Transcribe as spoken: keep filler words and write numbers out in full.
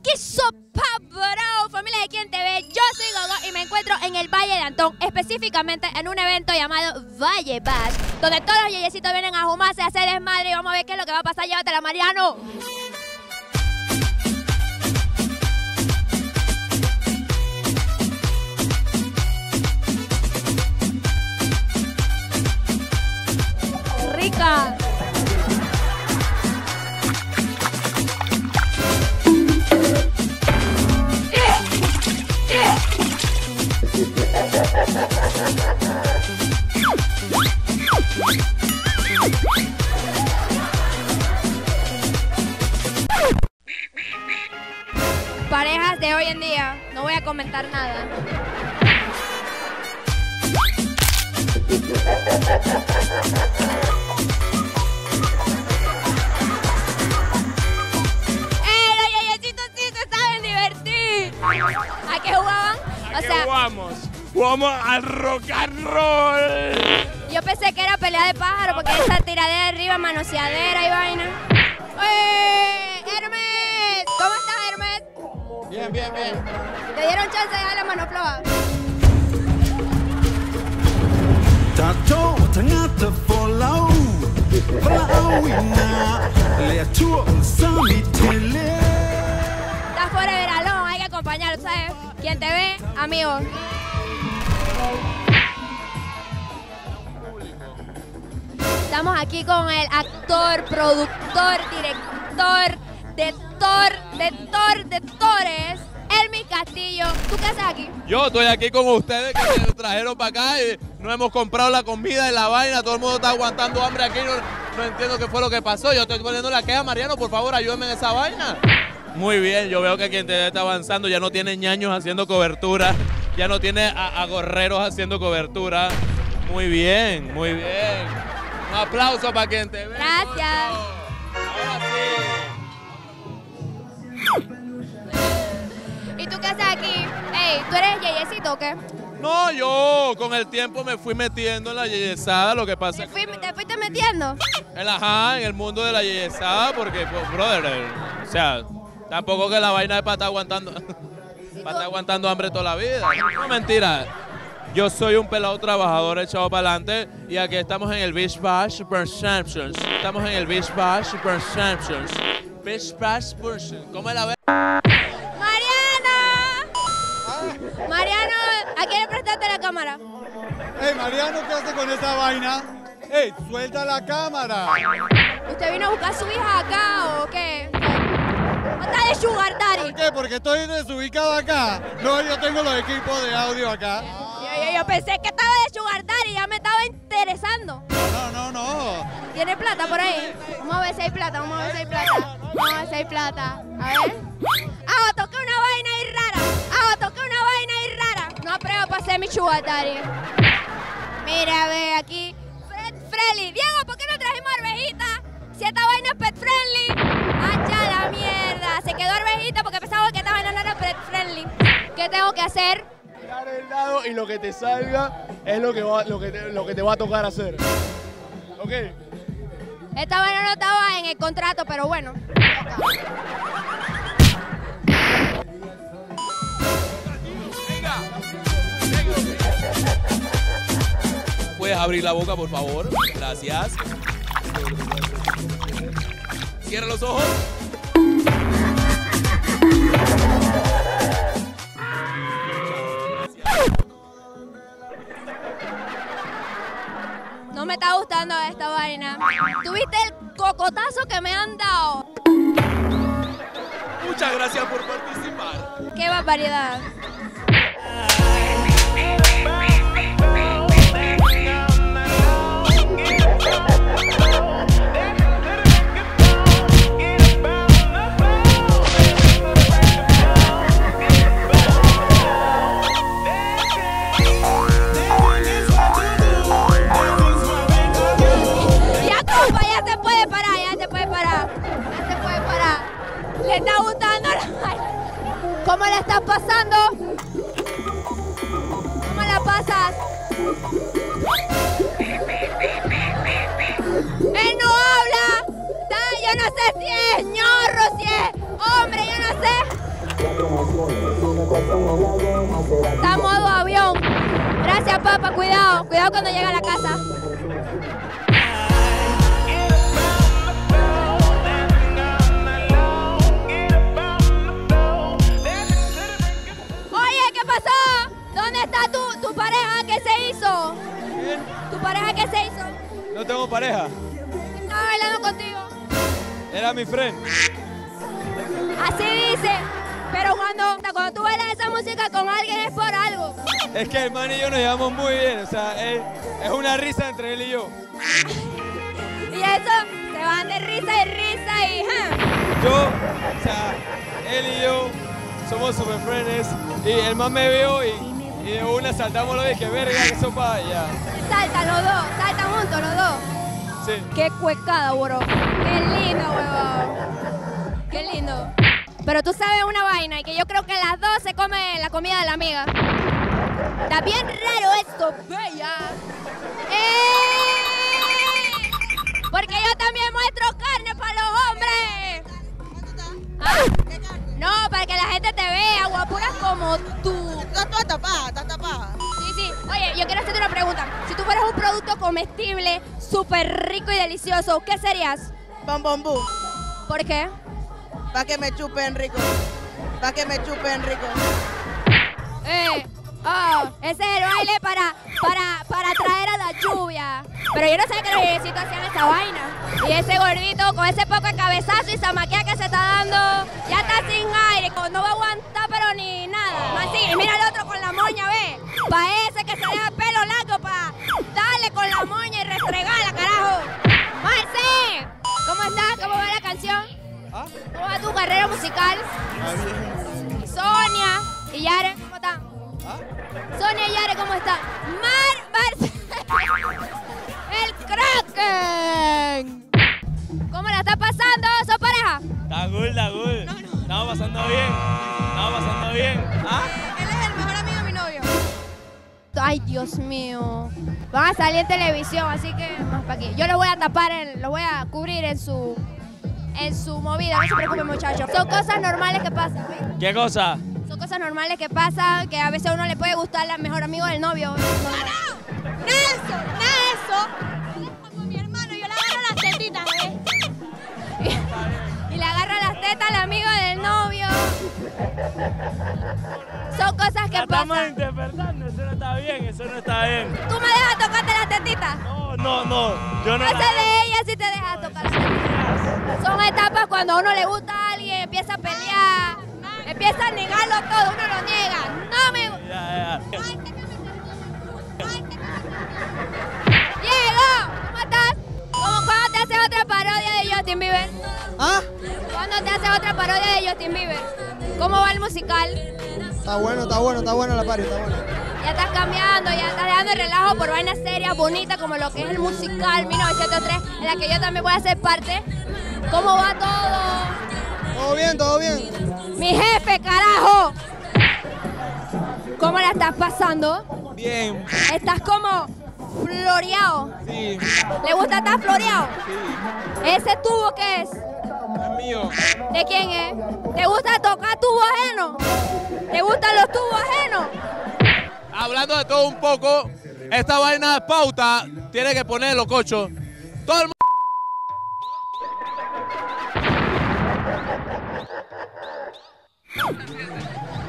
¿Qué sopa, bro? Familia de Quién Te Ve, yo soy Gogo y me encuentro en el Valle de Antón, específicamente en un evento llamado Valle Bash, donde todos los yeyecitos vienen a jumarse, a hacer desmadre y vamos a ver qué es lo que va a pasar. Llévatela, Mariano. Rica. Parejas de hoy en día, no voy a comentar nada. ¡Eh, los yeyecitos sí se saben divertir! ¿A qué jugaban? ¿A O qué sea, jugamos? Jugamos al rock and roll. yo pensé que era pelea de pájaro porque esa tiradera de arriba, manoseadera y vaina. ¡Eh, Hermes! ¿Cómo estás, Hermes? Bien, bien, bien. ¿Te dieron chance de dar la mano floja? Estás fuera de veralón, hay que acompañarlo, ¿sabes? Quien te ve, amigo. Estamos aquí con el actor, productor, director, de Thor, de Thor, de Thores, Elmi Castillo. ¿Tú qué haces aquí? Yo estoy aquí con ustedes que me trajeron para acá y no hemos comprado la comida y la vaina. Todo el mundo está aguantando hambre aquí. No, no entiendo qué fue lo que pasó. Yo estoy poniendo la queja. Mariano, por favor, ayúdame en esa vaina. Muy bien, yo veo que Quien Te Ve está avanzando. Ya no tiene ñaños haciendo cobertura. Ya no tiene a, a gorreros haciendo cobertura. Muy bien, muy bien. Un aplauso para Quien Te Ve. Gracias. Ahora sí. ¿Y tú qué haces aquí? Ey, ¿tú eres yeyecito o qué? No, yo con el tiempo me fui metiendo en la yeyesada, lo que pasa ¿Te, es fui- que te fuiste metiendo? en, la- ajá, en el mundo de la yeyesada, porque, pues, brother, eh, o sea, tampoco que la vaina es para estar aguantando, para estar aguantando hambre toda la vida. No, mentira. Yo soy un pelado trabajador echado para adelante y aquí estamos en el Beach Bash Perceptions. Estamos en el Beach Bash Perceptions. Beach Bash Perceptions. ¿Cómo es la vez? ¡Mariano! Mariano, ¿a quién le prestaste la cámara? Hey, Mariano, ¿qué hace con esa vaina? Hey, suelta la cámara. ¿Usted vino a buscar a su hija acá o qué? ¿Está de sugar daddy? ¿Por qué? Porque estoy desubicado acá. No, yo tengo los equipos de audio acá. Yo, yo- yo pensé que estaba de sugar daddy, ya me estaba interesando. No, no, no. ¿Tiene plata por ahí? Vamos a ver si hay plata, vamos a ver si hay plata. Vamos a ver si hay plata. A ver. Ah, toqué una vaina ahí rara. Ah, toqué una vaina ahí rara. No apruebo para ser mi sugar daddy. Mira, a ver, aquí. Pet friendly. Diego, ¿por qué no trajimos arvejita? Si esta vaina es pet friendly. ¡Hacha la mierda! Se quedó arvejita porque pensaba que esta vaina no era pet friendly. ¿Qué tengo que hacer? Tirar el dado y lo que te salga es lo que, va, lo que, te, lo que te va a tocar hacer. ¿Ok? Esta vaina no estaba en el contrato, pero bueno. ¿Puedes abrir la boca, por favor? Gracias. Cierra los ojos. No me está gustando esta vaina. ¿Tuviste el cocotazo que me han dado? Muchas gracias por participar. ¡Qué barbaridad! Ya, compa, ya se puede parar, ya se puede parar. Ya se puede parar. ¿Le está gustando la vaina? ¿Cómo la estás pasando? ¿Cómo la pasas? ¡Él no habla! Ta- Yo no sé si es ñorro, si es hombre, yo no sé. Está en modo avión. Gracias, papá. Cuidado. Cuidado cuando llega a la casa. Oye, ¿qué pasó? ¿Dónde está tu, tu pareja? ¿Qué se hizo? ¿Quién? ¿Tu pareja qué se hizo? No tengo pareja. Estaba bailando contigo. Era mi friend. Así dice. Pero cuando, cuando tú bailas esa música con alguien es por algo. Es que el man y yo nos llevamos muy bien. O sea, es, es una risa entre él y yo. Y eso, se van de risa y risa y... ¡ja! Yo, o sea, él y yo somos super friends. Y el man me vio y, y de una saltamos los dos y que verga, que sopa, y ya. Saltan los dos, saltan juntos los dos. Sí. Qué cuecada, bro. Qué lindo, huevón. Qué lindo. Pero tú sabes una vaina y que yo creo que las dos se comen la comida de la amiga. Está bien raro esto, bella. ¡Eh! Porque yo también muestro carne para los hombres. ¿Ah? No, para que la gente te vea, guapuras como tú. Estás toda tapada, estás tapada. Sí, sí. Oye, yo quiero hacerte una pregunta. Si tú fueras un producto comestible, súper rico y delicioso, ¿qué serías? Bombombú, ¿Por qué? para que me chupen rico. Para que me chupen rico. Eh, oh, ese es el baile para, para, para atraer a la lluvia. Pero yo no sé qué los viejecitos hacían esa vaina. Y ese gordito con ese poco de cabezazo y zamaquea que se está dando, ya está sin aire, no va a aguantar pero ni nada. Así, y mira el otro con la moña, ve. Pa' ese que se deja el pelo largo, pa' darle con la moña y restregarla, carajo. Marce, ¿cómo estás? ¿Cómo va la canción? ¿Ah? ¿Cómo va tu carrera musical? Y Sonia y Yare, ¿cómo están? ¿Ah? Sonia y Yare, ¿cómo están? Mar, Mar, el Kraken. ¿Cómo la está pasando? ¿Sos pareja? Está cool, está cool. Estamos pasando bien. Estamos pasando bien. ¿Ah? Él es el mejor amigo de mi novio. Ay, Dios mío. Van a salir en televisión, así que más para aquí. Yo lo voy a tapar, en, lo voy a cubrir en su, en su movida. No se preocupen, muchachos. Son cosas normales que pasan. ¿Ves? ¿Qué cosa? Son cosas normales que pasan, que a veces a uno le puede gustar el mejor amigo del novio. Normal. Nelson, Nelson. Él es como mi hermano, yo le agarro las tetitas, ¿eh? Y le agarra las tetas al amigo del novio. Son cosas que Estamos pasan. interpretando, eso no está bien, eso no está bien. ¿Tú me dejas tocarte las tetitas? No, no, no, yo no Ese la... de ella sí te deja tocar las tetitas. Son etapas cuando a uno le gusta a alguien, empieza a pelear, empieza a negarlo todo, uno lo niega. No me gusta. Ya, ya. Diego, ¿cómo estás? ¿Cómo, ¿Cuándo te haces otra parodia de Justin Bieber? ¿Ah? ¿Cuándo te haces otra parodia de Justin Bieber? ¿Cómo va el musical? Está bueno, está bueno, está bueno la party, está bueno. Ya estás cambiando, ya estás dejando el relajo por vainas serias, bonitas, como lo que es el musical mil novecientos tres, en la que yo también voy a ser parte. ¿Cómo va todo? Todo bien, todo bien. Mi jefe, carajo. ¿Cómo la estás pasando? Bien. Estás como floreado. Sí. ¿Le gusta estar floreado? Sí. ¿Ese tubo qué es? Es mío. ¿De quién es? ¿Te gusta tocar tubo ajeno? ¿Te gustan los tubos ajenos? Hablando de todo un poco, esta vaina de pauta tiene que ponerlo, cocho. Todo el mundo...